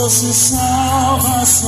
trouxe salvação,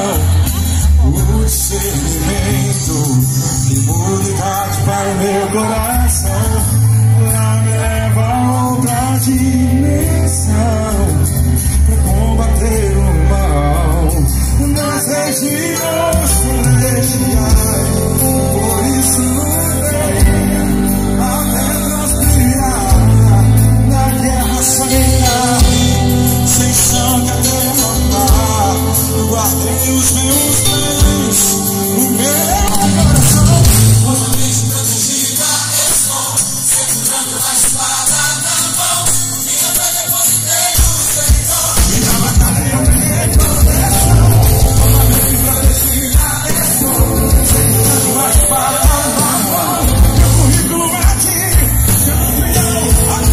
o discernimento, imunidade para o meu coração. Ela me leva a outra dimensão para combater o mal nas regiões celestiais. Por isso não tem até transpirar na guerra sangrenta, sem sangue a derramar. Guardei os meus bens no meu coração. Totalmente protegida estou, segurando a espada na mão. Minha fé depositei no Senhor, minha batalha eu ganhei proteção. Totalmente protegida estou, segurando a espada na mão. Meu currículo bate, campeão,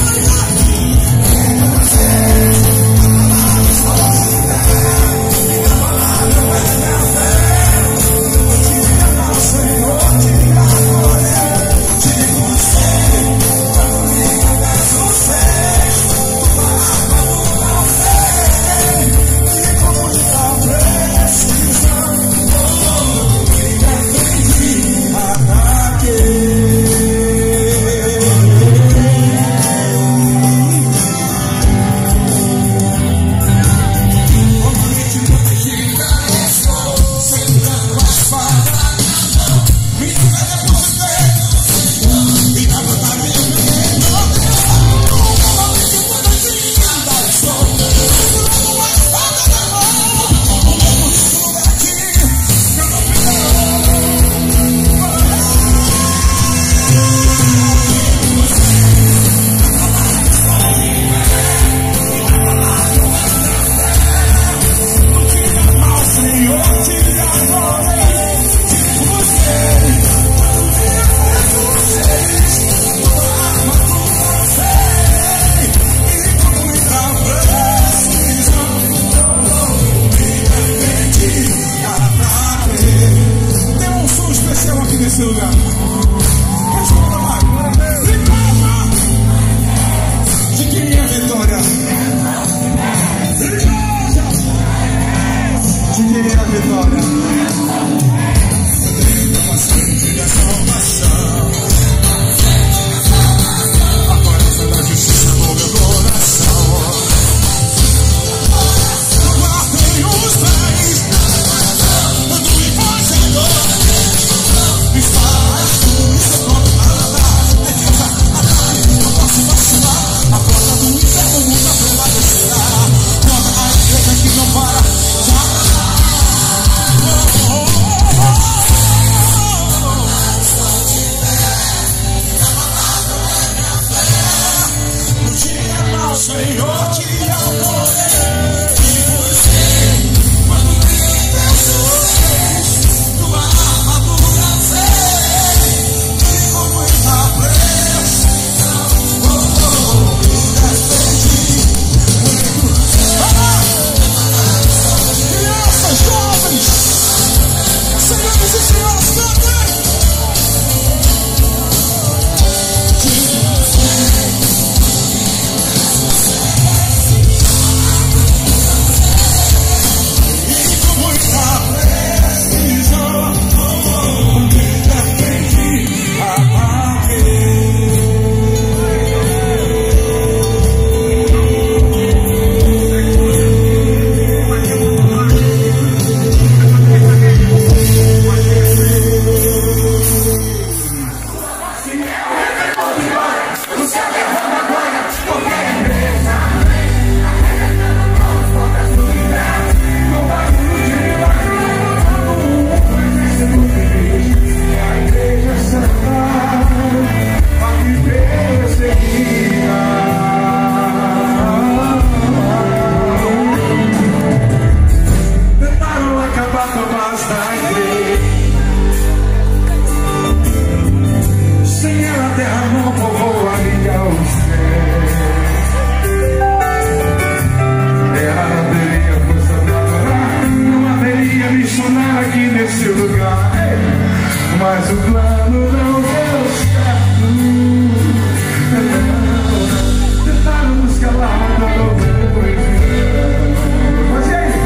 Senhor, te adorei. E você, quando vi teus olhos, tua armadura sei, e com muita precisão, me defendi. Crianças, jovens, senhores e senhoras, cantem. Mas o plano não deu certo. Tentaram nos calar, não depois. Mas e aí?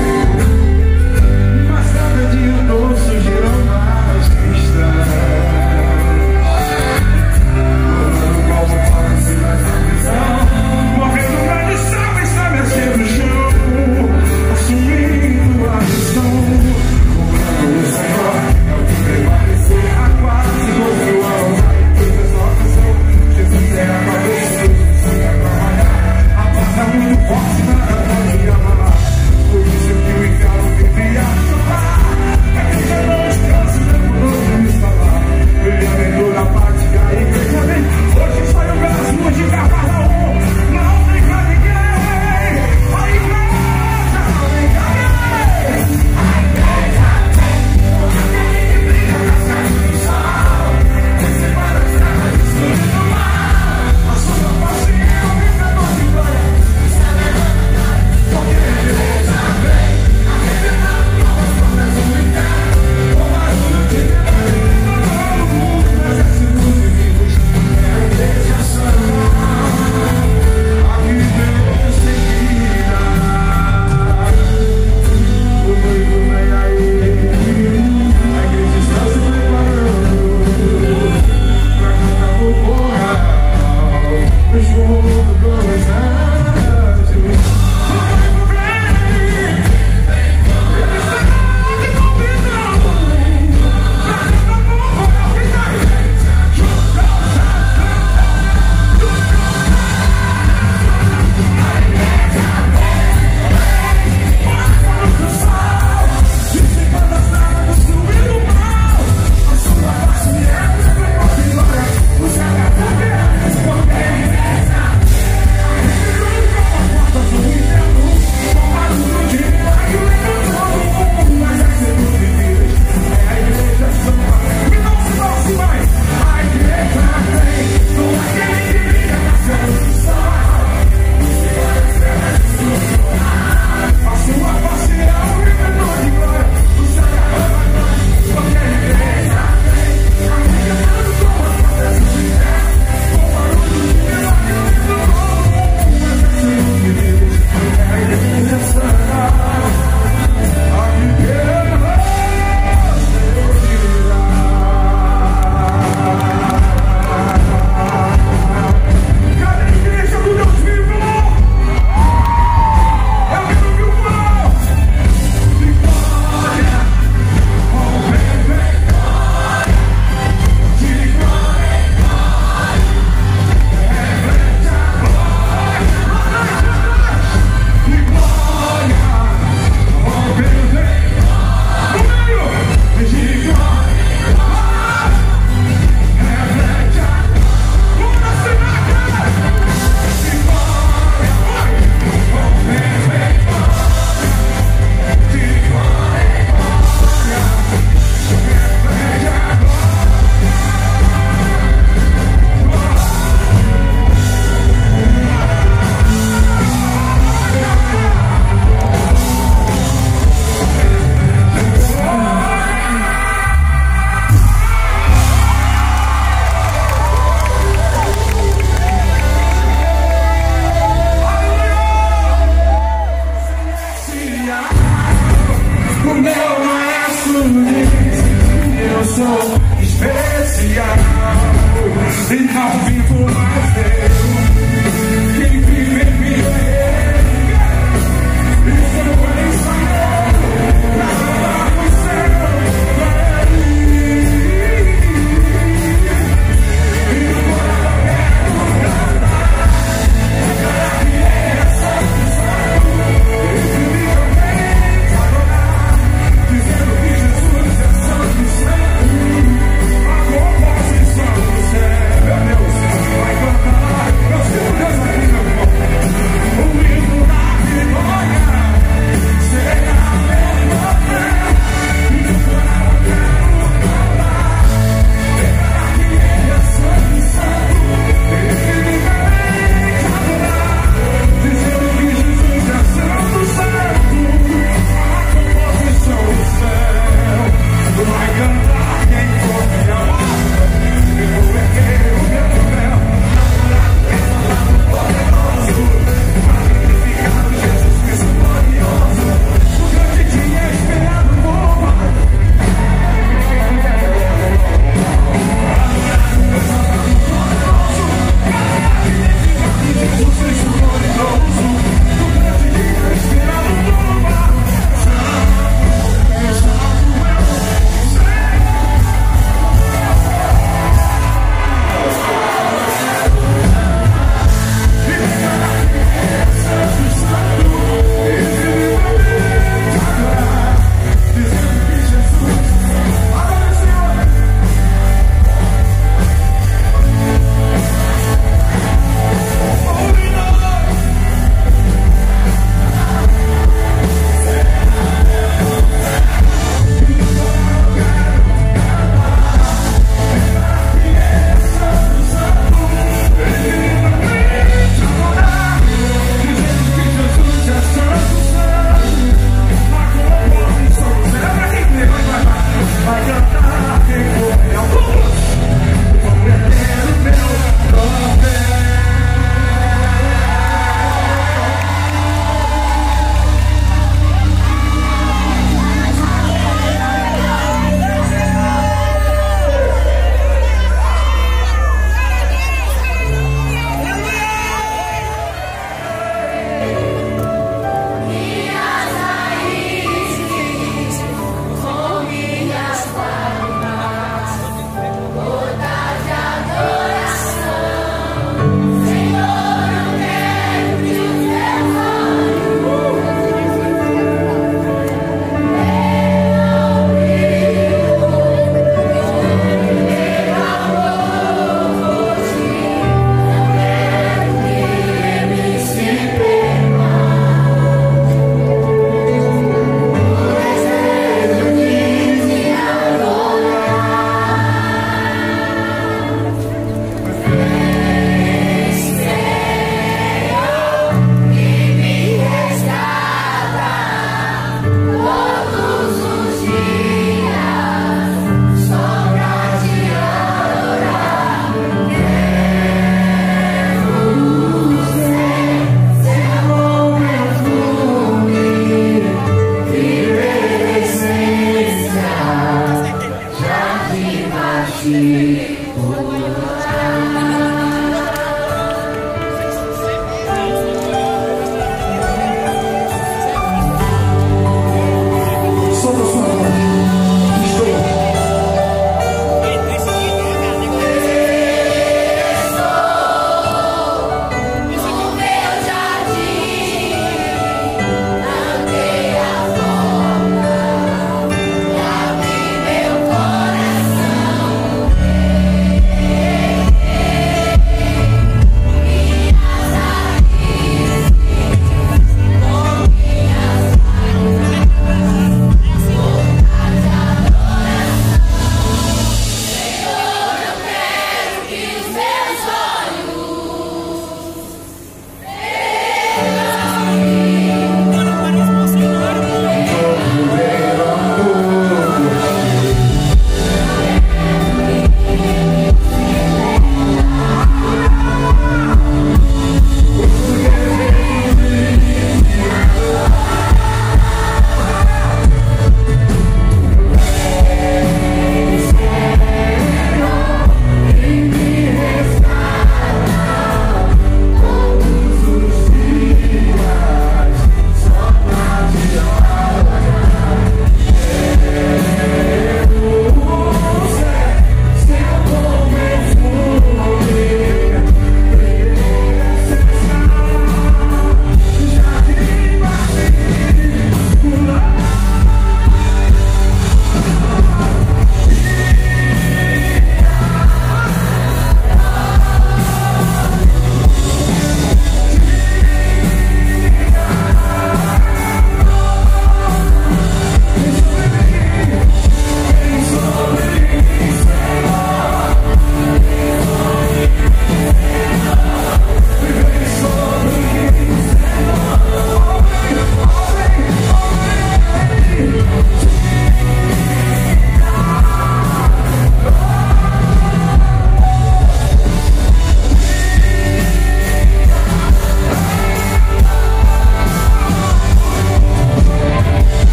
O meu maestro diz que eu sou especial e não vivo mais eu. Quem vive em mim é ele. Isso é Israel. Lá no céu é ele. E no coração quero cantar. Cantar que é essa missão. Esse livro vem adorar, dizendo que Jesus é santo e santo. A composição do céu, meu Deus.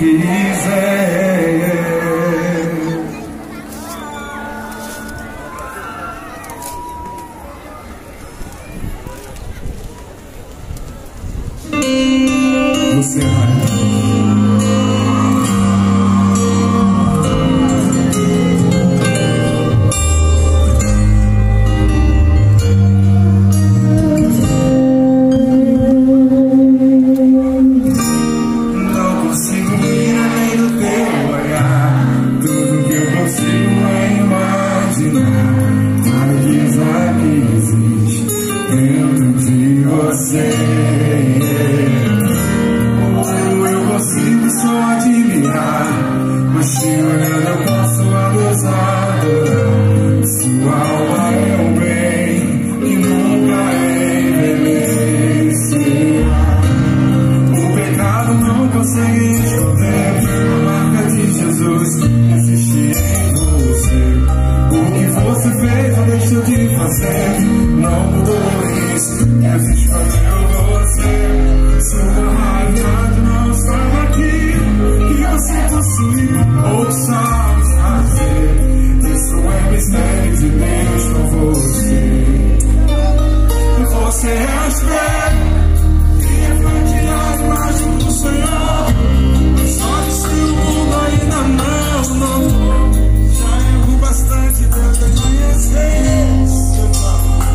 quiser. Você eu consigo só admirar, mas te olhando eu posso adorar. Sua alma é o bem e nunca envelhecerá. O pecado não consegue esconder a marca de Jesus existe em você. O que você fez ou deixou de fazer não mudou isso, Jesus escolheu você. Sua raridade não está naquilo que você possui ou sabe fazer. Isso é mistério de Deus com você. Você é a estrela e é fatiado mais do Senhor. Só que se o mundo ainda não já errou bastante pra conhecer seu valor.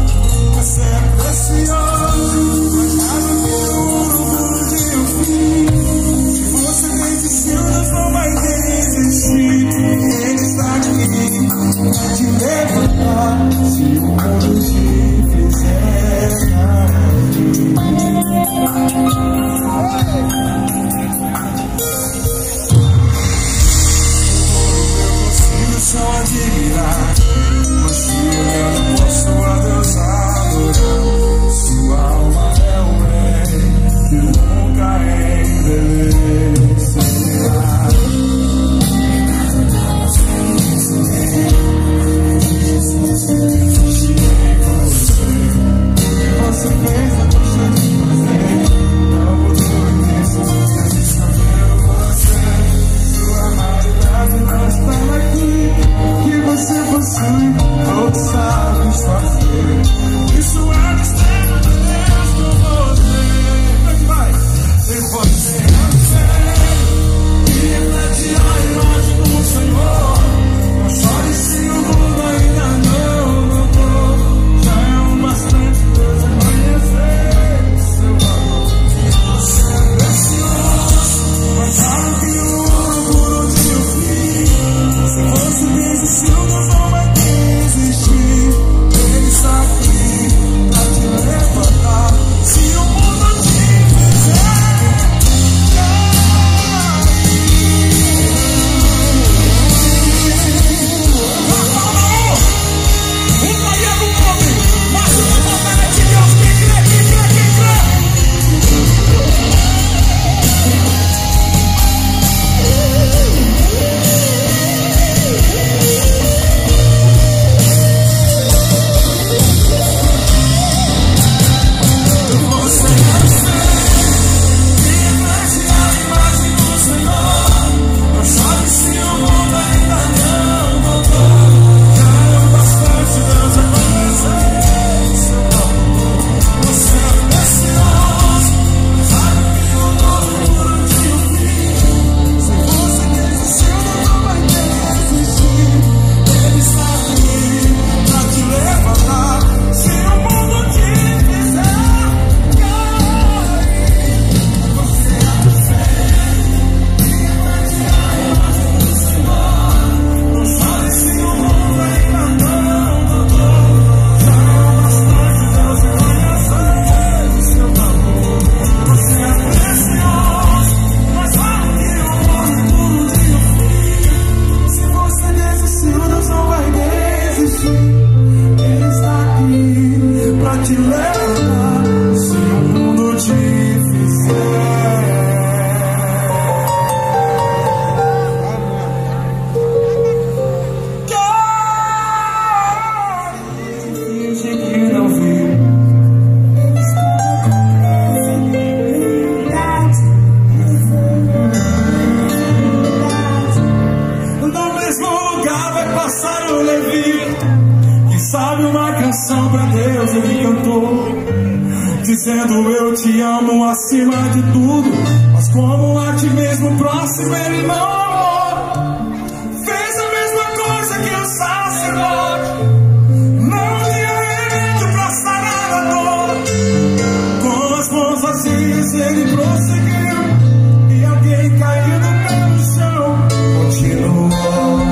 Deus ele cantou, dizendo eu te amo acima de tudo. Mas como a ti mesmo próximo ele não amou, fez a mesma coisa que o sacerdote. Não tinha remédio pra sarar a dor. Com as mãos vazias ele prosseguiu, e alguém caído pelo chão continuou.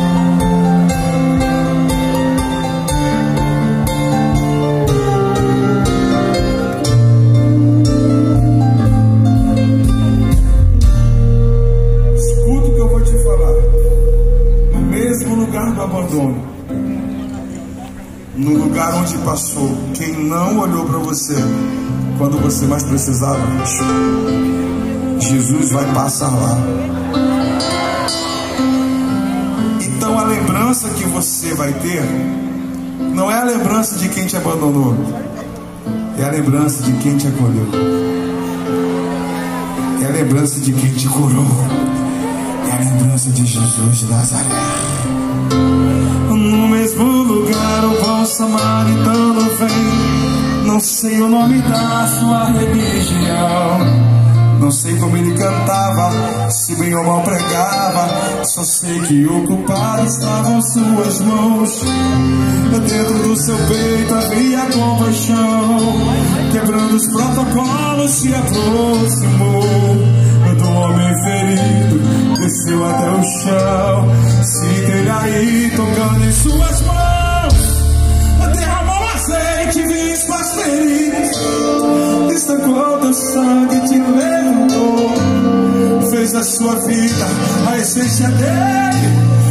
No lugar onde passou, quem não olhou para você quando você mais precisava, Jesus vai passar lá. Então a lembrança que você vai ter não é a lembrança de quem te abandonou, é a lembrança de quem te acolheu, é a lembrança de quem te curou, é a lembrança de Jesus de Nazaré. No mesmo lugar o bom samaritano vem. Não sei o nome da sua religião, não sei como ele cantava, se bem ou mal pregava. Só sei que o culpado estava em suas mãos. Dentro do seu peito havia compaixão. Quebrando os protocolos se aproximou do homem ferido, desceu até o chão. Se ele aí tocando em suas mãos, derramou azeite, vinhos para as feridas, estancou teu sangue, te levantou, fez a sua vida a essência dele.